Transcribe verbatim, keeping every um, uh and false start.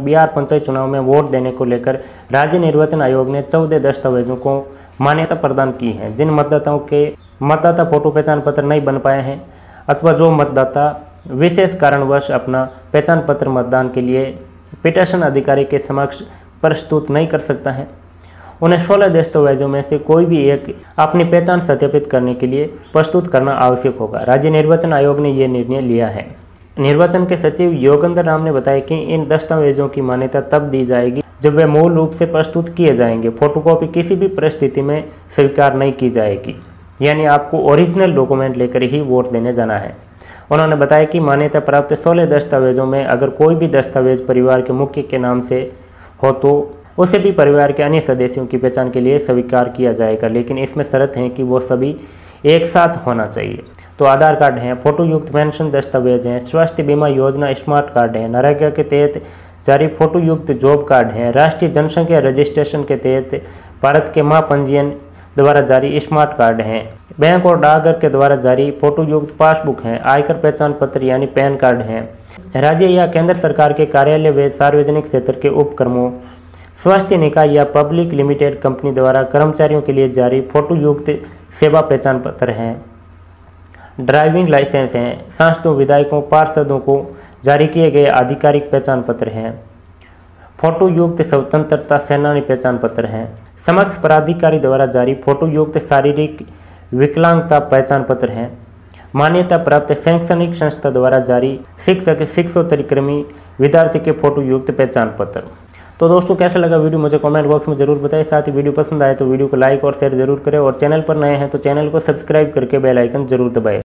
बिहार पंचायत चुनाव में वोट देने को लेकर राज्य निर्वाचन आयोग ने चौदह दस्तावेजों को मान्यता प्रदान की है। जिन मतदाताओं के मतदाता फोटो पहचान पत्र नहीं बन पाए हैं अथवा जो मतदाता विशेष कारणवश अपना पहचान पत्र मतदान के लिए पिटीशन अधिकारी के समक्ष प्रस्तुत नहीं कर सकता है, उन्हें सोलह दस्तावेजों में से कोई भी एक अपनी पहचान सत्यापित करने के लिए प्रस्तुत करना आवश्यक होगा। राज्य निर्वाचन आयोग ने यह निर्णय लिया है। निर्वाचन के सचिव योगेंद्र राम ने बताया कि इन दस्तावेजों की मान्यता तब दी जाएगी जब वे मूल रूप से प्रस्तुत किए जाएंगे। फोटोकॉपी किसी भी परिस्थिति में स्वीकार नहीं की जाएगी, यानी आपको ओरिजिनल डॉक्यूमेंट लेकर ही वोट देने जाना है। उन्होंने बताया कि मान्यता प्राप्त सोलह दस्तावेजों में अगर कोई भी दस्तावेज परिवार के मुखिया के नाम से हो तो उसे भी परिवार के अन्य सदस्यों की पहचान के लिए स्वीकार किया जाएगा, लेकिन इसमें शर्त है कि वो सभी एक साथ होना चाहिए। तो आधार कार्ड हैं, फोटो युक्त पेंशन दस्तावेज हैं, स्वास्थ्य बीमा योजना स्मार्ट कार्ड है, नरेगा के तहत जारी फोटो युक्त जॉब कार्ड है, राष्ट्रीय जनसंख्या रजिस्ट्रेशन के तहत भारत के महापंजीयन द्वारा जारी स्मार्ट कार्ड हैं, बैंक और डाकघर के द्वारा जारी फोटो युक्त पासबुक हैं, आयकर पहचान पत्र यानी पैन कार्ड हैं, राज्य या केंद्र सरकार के कार्यालय व सार्वजनिक क्षेत्र के उपक्रमों, स्वास्थ्य निकाय या पब्लिक लिमिटेड कंपनी द्वारा कर्मचारियों के लिए जारी फोटो युक्त सेवा पहचान पत्र हैं, ड्राइविंग लाइसेंस हैं, सांसदों विधायकों पार्षदों को जारी किए गए आधिकारिक पहचान पत्र हैं, फोटो युक्त स्वतंत्रता सेनानी पहचान पत्र हैं, समक्ष प्राधिकारी द्वारा जारी फोटो युक्त शारीरिक विकलांगता पहचान पत्र हैं, मान्यता प्राप्त शैक्षणिक संस्था द्वारा जारी शिक्षक शिक्षोत्तरी कर्मी विद्यार्थी के फोटो युक्त पहचान पत्र। तो दोस्तों कैसा लगा वीडियो मुझे कमेंट बॉक्स में जरूर बताएं। साथ ही वीडियो पसंद आए तो वीडियो को लाइक और शेयर जरूर करें और चैनल पर नए हैं तो चैनल को सब्सक्राइब करके बेल आइकन जरूर दबाएं।